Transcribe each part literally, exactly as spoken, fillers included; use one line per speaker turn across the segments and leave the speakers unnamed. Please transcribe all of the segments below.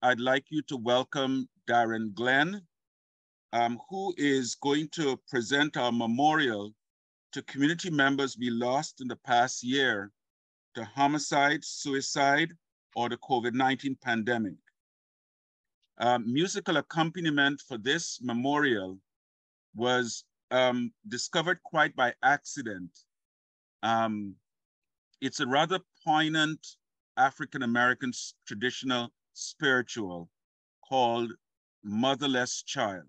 I'd like you to welcome Darren Glenn, um, who is going to present our memorial to community members we lost in the past year to homicide, suicide, or the COVID nineteen pandemic. Um, musical accompaniment for this memorial was um, discovered quite by accident. Um, it's a rather poignant African-American traditional spiritual called Motherless Child.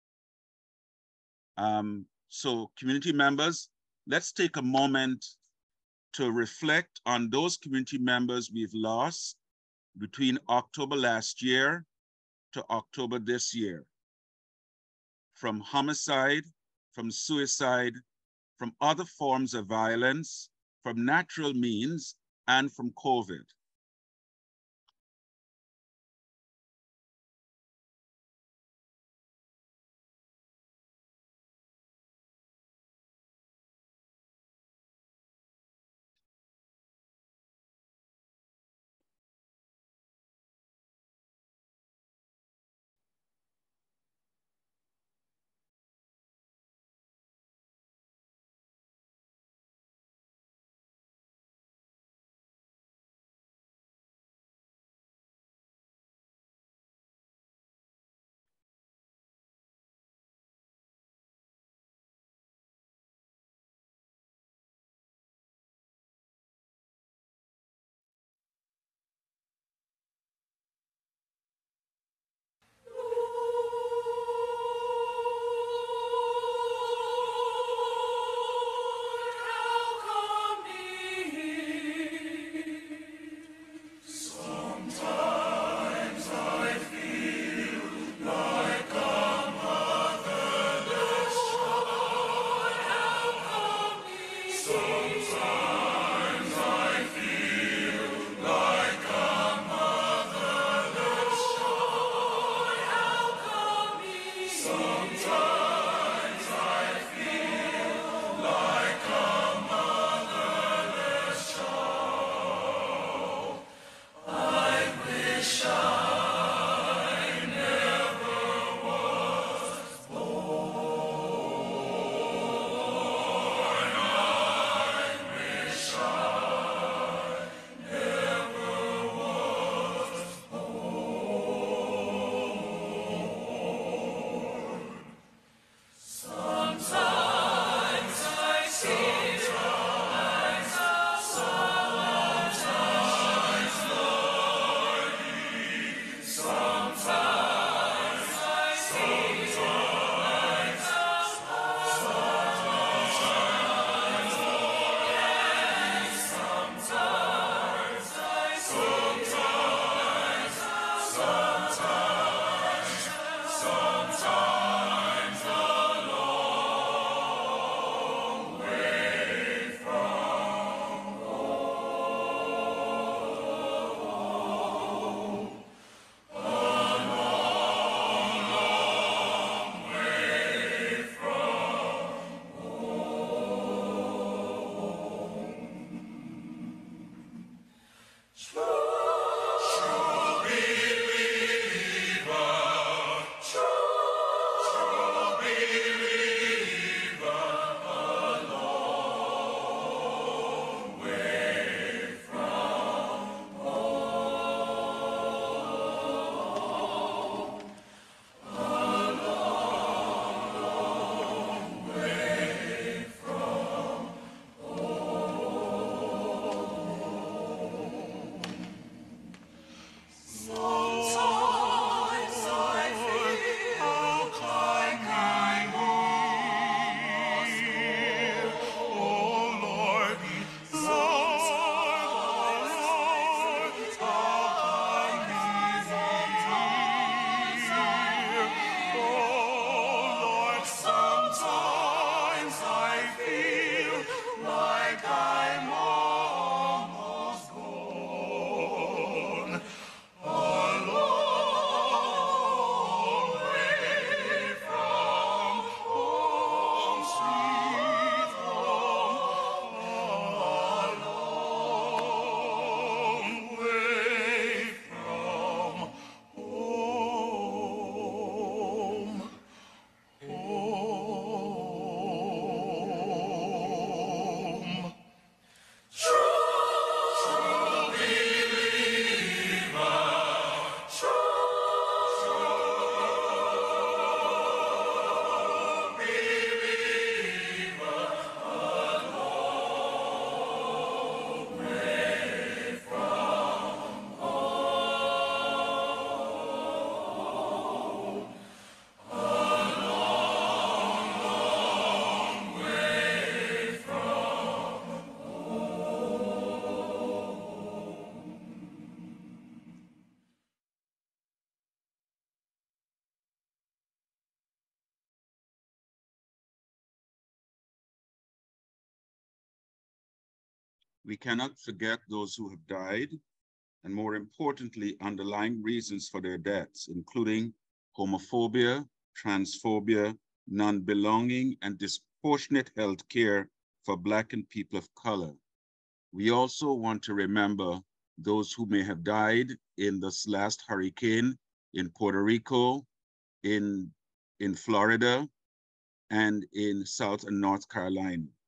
Um, so community members, let's take a moment to reflect on those community members we've lost between October last year to October this year. From homicide, from suicide, from other forms of violence, from natural means, and from COVID. We cannot forget those who have died, and more importantly, underlying reasons for their deaths, including homophobia, transphobia, non-belonging, and disproportionate health care for Black and people of color. We also want to remember those who may have died in this last hurricane in Puerto Rico, in, in Florida, and in South and North Carolina.